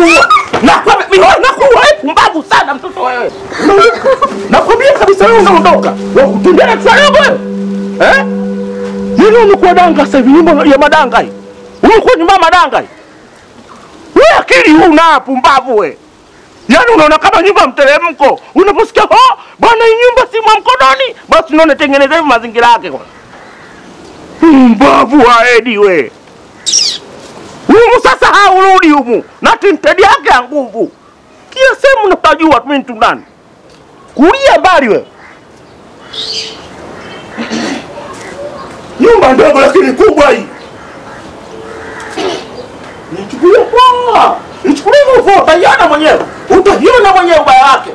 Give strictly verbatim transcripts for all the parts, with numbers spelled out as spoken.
nakuua. Nakwambia mimi nakuua mbavu sana mtoto wewe. Nakwambia kabisa wewe unaondoka. Wewe kutendea kisayogo wewe. Eh? Yeye umekuwa danga sasa hivi nyumba ya madanga hii. Umekuwa nyumba madanga hii. Wewe akili huna hapo mbavu wewe. Yaani unaona kama nyumba mteremko. Unaposikia oh bwana hii nyumba si mwa mkononi, basi unaona tengeneza hivi mazingira yake kwa. Mbavu haedi wewe. Humu sasa haurudi humu. Na tintedi yake ya nguvu. Kia sehemu unatajua tu mimi ndani. Kulia mbali wewe. Nyumba ndogo lakini kubwa hii. Nichukulie poa. Nichukulie poa, utaiona mwenyewe. Utaiona mwenyewe ubaya wake.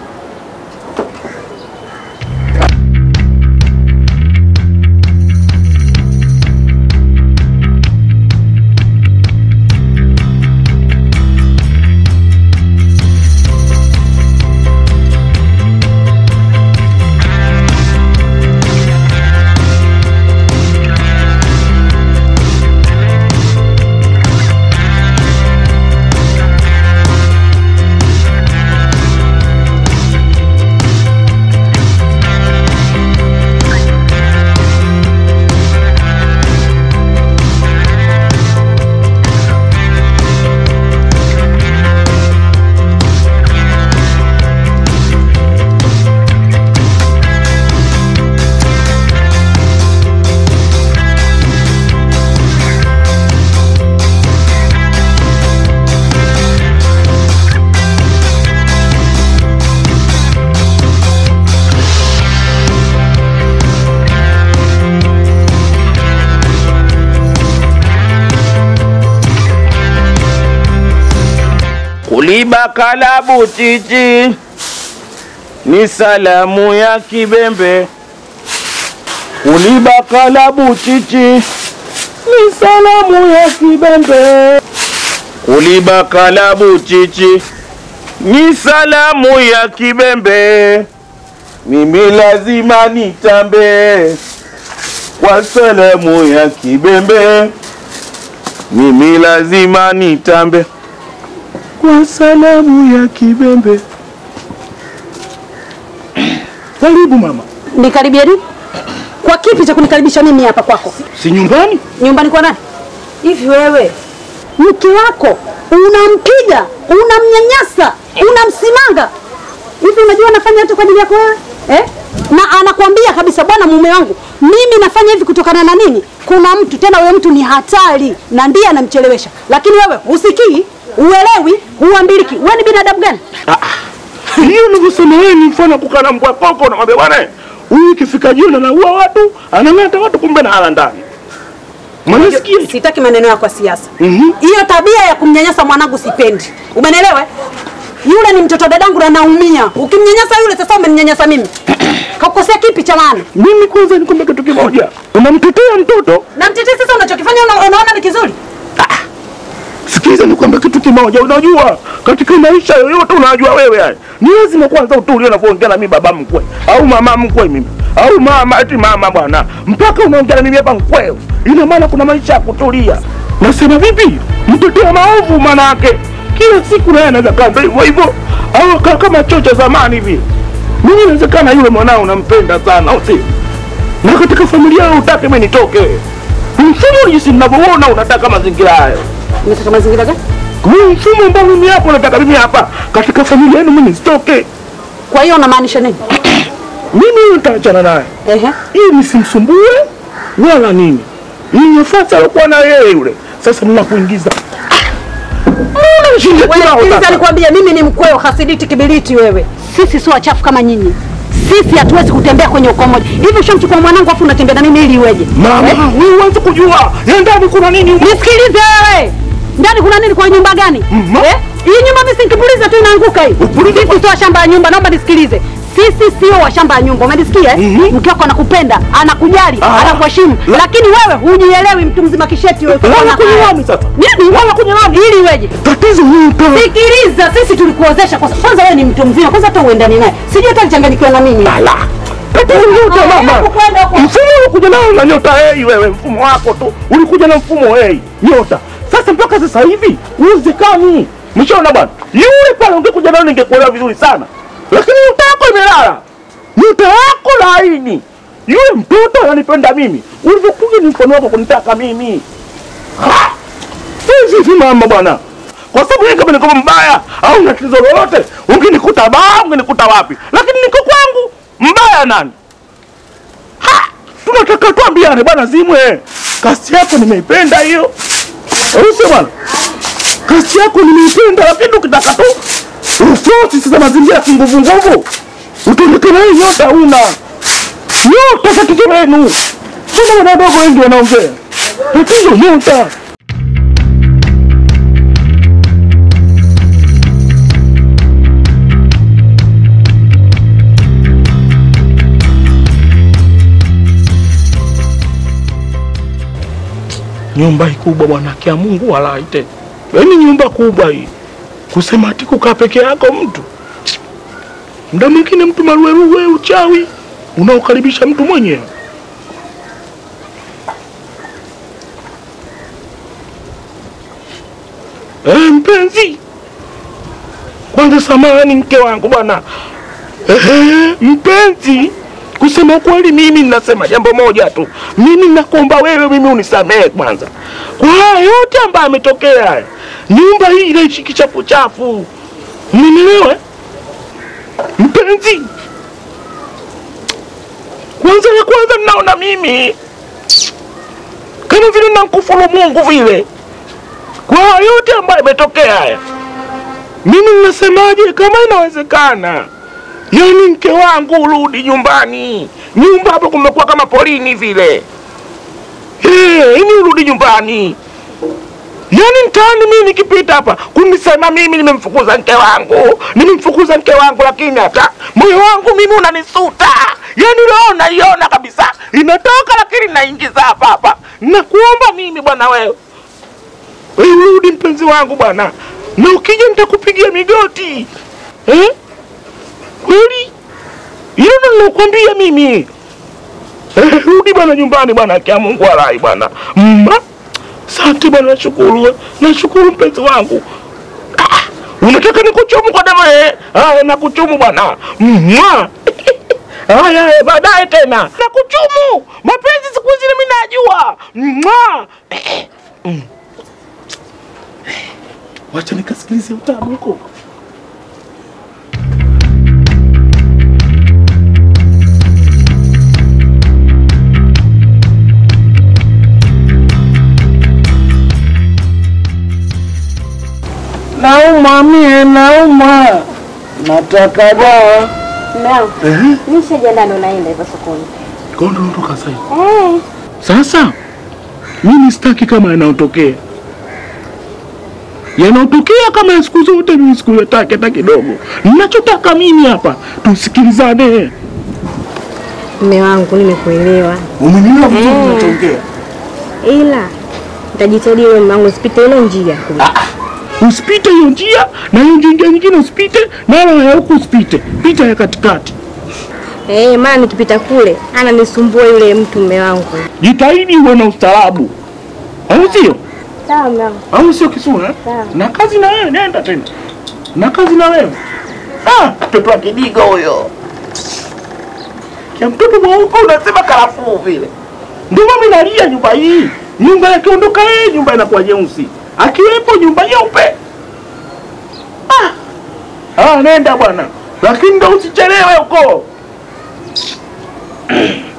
Kuliba kalabu chichi ni salamu ya kibembe. Kuliba kalabu chichi ni salamu ya kibembe. Kuliba kalabu chichi ni salamu ya kibembe. Mimi lazima nitambe kwa salamu ya kibembe. Mimi lazima nitambe kwa salamu ya kibembe. Karibu mama. Nikaribia nini? Kwa kipi cha kunikaribisha mimi hapa kwako? Si nyumbani? Nyumbani kwa nani? Hivi wewe mke wako unampiga, unamnyanyasa, unamsimanga. Hivi unajua nafanya yote kwa ajili yako wewe? Eh? Na anakuambia kabisa bwana mume wangu, mimi nafanya hivi kutokana na nini? Kuna mtu tena, wewe mtu ni hatari na ndiye anamchelewesha. Lakini wewe usikii, uelewi, huambiliki. Wewe ni binadamu gani? Ah. Hiyo nilivyosema wewe ni mfano kukana mbwa koko na mwambie bwana, huyu kifika jioni anaua watu, anang'ata watu kumbe na hala ndani. Mwanasikia? Sitaki maneno yako ya siasa. Hiyo mm -hmm. tabia ya kumnyanyasa mwanangu sipendi. Umeelewa? Yule ni mtoto dadangu na naumia. Ukimnyanyasa yule sasa umeninyanyasa mimi. Kakukosea kipi cha maana? Mimi kwanza nikwambia kitu kimoja. Unamtetea mtoto? Namtetea sasa, unachokifanya unaona ni kizuri? Ah. Sikiza nikwambia kitu kimoja, unajua katika maisha yoyote unajua wewe haya. Ni lazima kwanza utulie unapoongea na mimi baba mkwe au mama mkwe mimi. Au mama eti mama bwana. Mpaka unaongea na mimi hapa mkweo. Ina maana kuna maisha ya kutulia. Nasema vipi? Mtetea maovu maana yake. Kila siku naye anaweza kaa hivyo hivyo au kama chocha zamani hivi. Mimi inawezekana yule mwanao unampenda sana au si? Na katika familia yao utake mimi nitoke. Mfumo jinsi ninavyoona unataka mazingira hayo. Unataka mazingira gani? Kwa mfumo ambao mimi hapo nataka mimi hapa katika familia yenu mimi nisitoke. Kwa hiyo unamaanisha nini? Mimi nitaachana naye. Ehe. Hii nisimsumbue wala nini. Hii nafasi alikuwa na yeye yule. Sasa ninakuingiza. Wewe nilikwambia mimi ni mkweo hasiditi kibiriti wewe. Sisi sio wachafu kama nyinyi. Sisi hatuwezi kutembea kwenye ukoo mmoja. Hivi ushamchukua mwanangu afu unatembea na mimi ili iweje? Mama, eh? Wewe uanze kujua. Ya ndani kuna nini? Nisikilize wewe. Ndani kuna nini kwa nyumba gani? Mm eh? Hii nyumba mimi sinkipuliza tu inaanguka hii. Sisi sio shamba ya nyumba, naomba nisikilize. Sisi sio wa shamba ya nyumba. Umenisikia eh? Mm -hmm. Mke wako anakupenda, anakujali, ah, anakuheshimu. La. Lakini wewe hujielewi, mtu mzima kisheti wewe. Wala kunyelami sasa. Nini? Wala kunyelami ili iweje? Tatizo hili tu. Sikiliza, sisi tulikuozesha kwa kwanza wewe ni mtu mzima, kwanza hata uendani naye. Sijui hata changanyikiwa na mimi. Ala. Tatizo yote mama. Mfumo ulikuja nao na nyota hey wewe, mfumo wako tu. Ulikuja na mfumo hey, nyota. Sasa mpaka sasa hivi uwezekani Mshaona bwana? Yule pale ungekuja nao ningekuelewa vizuri sana. Lakini nyota yako imelala. Nyota yako laini. Yule mtoto ananipenda mimi. Ulivyokuja ni mkono wako kunitaka mimi. Ah! Hivi mama bwana. Kwa sababu yeye kama niko mbaya au na tatizo lolote, ungenikuta baa, ungenikuta wapi? Lakini niko kwangu. Mbaya nani? Ha! Tunataka tuambiane bwana Zimwe. Kasi yako nimeipenda hiyo. Usi bwana. Kasi yako nimeipenda, lakini ukitaka tu ufosi sasa mazingira kinguvu nguvu. Utaonekana hii nyota una. Nyota tatizo lenu. Mbona wadogo wengi wanaongea? Tatizo nyota. Nyumba hii kubwa bwana, kia Mungu wala ite. Yaani nyumba kubwa hii. Kusema ati kukaa peke yako mtu. Muda mwingine mtu maruweruwe uchawi unaokaribisha mtu mwenyewe. Eh, mpenzi. Kwanza samahani mke wangu bwana. Eh, mpenzi. Kusema kweli mimi ninasema jambo moja tu. Mimi nakuomba wewe mimi unisamehe kwanza. Kwa haya yote ambayo yametokea haya. Nyumba hii inaishi kichafu chafu. Unielewa? Mpenzi. Kwanza ya kwanza ninaona mimi kama vile nakufuru Mungu vile. Kwa haya yote ambayo yametokea haya. Mimi ninasemaje kama inawezekana? Yaani mke wangu urudi nyumbani. Nyumba hapo kumekuwa kama polini vile. Eh, ini urudi nyumbani. Yaani mtaani mimi nikipita hapa kunisema mimi nimemfukuza mke wangu. Nimemfukuza mke wangu lakini hata moyo wangu mimi unanisuta. Yaani leo naiona kabisa inatoka lakini naingiza hapa hapa. Nakuomba mimi bwana wewe. Wewe urudi mpenzi wangu bwana. Na ukija nitakupigia migoti. Eh? Kweli? Hilo ndo nakwambia mimi. Eh, rudi bwana nyumbani bwana, kia Mungu alai bwana. Mma. Asante bwana, nashukuru. Nashukuru mpenzi wangu. Ah, unataka nikuchumu kwa damu eh? Ah, nakuchumu bwana. Mma. Haya, baadaye tena. Nakuchumu. Mapenzi siku hizi mimi najua. Mma. Mm. Wacha nikasikilize utamu huko. Nauma mie, nauma. Nataka dawa. Mwanangu. Eh? Nishajiandaa ndo naenda hivyo sokoni. Kondo ndoka sasa. Eh. Sasa mimi sitaki kama yanayotokea. Yanayotokea kama siku zote mimi sikuyataka hata kidogo. Ninachotaka mimi hapa tusikilizane. Mume wangu nimekuelewa. Umenielewa vizuri unachoongea? Ila nitajitahidi wewe mume wangu usipite ile njia kule. Ah. Usipite hiyo njia na hiyo njia nyingine usipite na ya huko usipite. Pita ya katikati. Eh, maana nikipita kule ananisumbua yule mtu mume wangu. Jitahidi uwe na ustaarabu. Au sio? Sawa mume wangu. Au sio Kisuna? Sawa. Na kazi na wewe nenda tena. Na kazi na wewe. Ah, mtoto wa kidigo huyo. Kia mtoto mweupe unasema karafuu vile. Ndio mimi nalia nyumba hii. Nyumba yakiondoka yeye nyumba inakuwa nyeusi. Akiwepo nyumba nyeupe. Ah. Ah, nenda bwana. Lakini ndio usichelewe huko.